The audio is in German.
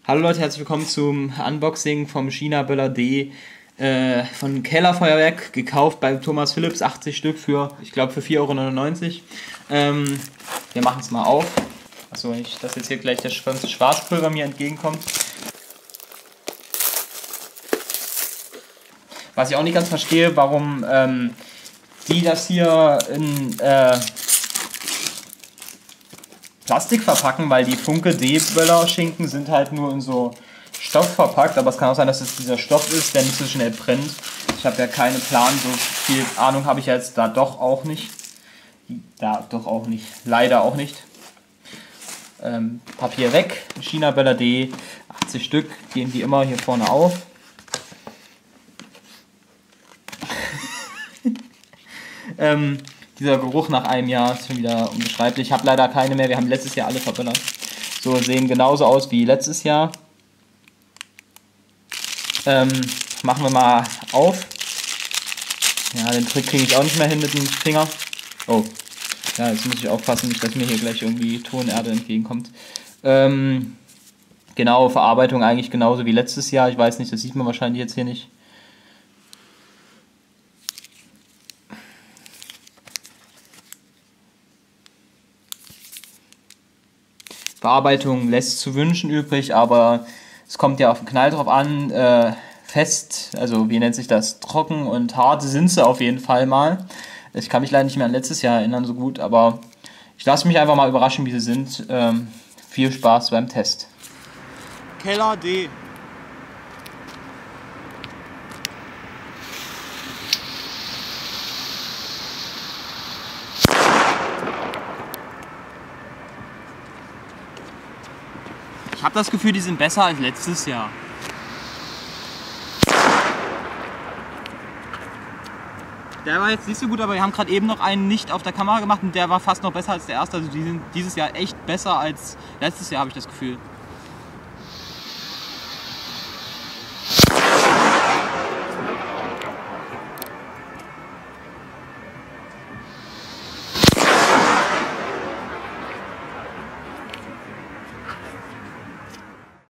Hallo Leute, herzlich willkommen zum Unboxing vom China Böller D von Kellerfeuerwerk, gekauft bei Thomas Philips, 80 Stück für, ich glaube, für 4,99 €. Wir machen es mal auf. Achso, nicht, dass jetzt hier gleich das Schwarzpulver mir entgegenkommt. Was ich auch nicht ganz verstehe, warum die das hier in Plastik verpacken, weil die Funke D-Böller Schinken sind halt nur in so Stoff verpackt, aber es kann auch sein, dass es dieser Stoff ist, der nicht so schnell brennt. Ich habe ja keinen Plan, so viel Ahnung habe ich jetzt da doch auch nicht. Leider auch nicht. Papier weg, China Böller D, 80 Stück, gehen wie immer hier vorne auf. Dieser Geruch nach einem Jahr ist schon wieder unbeschreiblich. Ich habe leider keine mehr, wir haben letztes Jahr alle verböllert. So, sehen genauso aus wie letztes Jahr. Machen wir mal auf. Ja, den Trick kriege ich auch nicht mehr hin mit dem Finger. Oh, ja, jetzt muss ich aufpassen, nicht, dass mir hier gleich irgendwie Tonerde entgegenkommt. Genau, Verarbeitung eigentlich genauso wie letztes Jahr. Ich weiß nicht, das sieht man wahrscheinlich jetzt hier nicht. Bearbeitung lässt zu wünschen übrig, aber es kommt ja auf den Knall drauf an. Fest, also wie nennt sich das? Trocken und hart sind sie auf jeden Fall mal. Ich kann mich leider nicht mehr an letztes Jahr erinnern so gut, aber ich lasse mich einfach mal überraschen, wie sie sind. Viel Spaß beim Test. Keller D. Ich habe das Gefühl, die sind besser als letztes Jahr. Der war jetzt nicht so gut, aber wir haben gerade eben noch einen nicht auf der Kamera gemacht und der war fast noch besser als der erste. Also die sind dieses Jahr echt besser als letztes Jahr, habe ich das Gefühl.